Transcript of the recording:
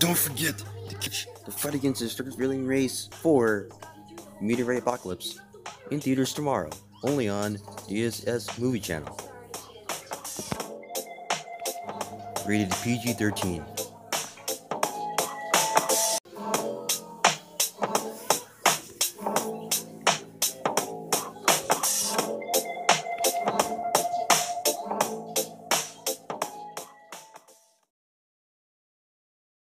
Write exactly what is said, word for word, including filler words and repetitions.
don't forget to catch the fight against the Circus Villain Race for Meteorite Apocalypse in theaters tomorrow, only on D S S Movie Channel. Rated P G thirteen.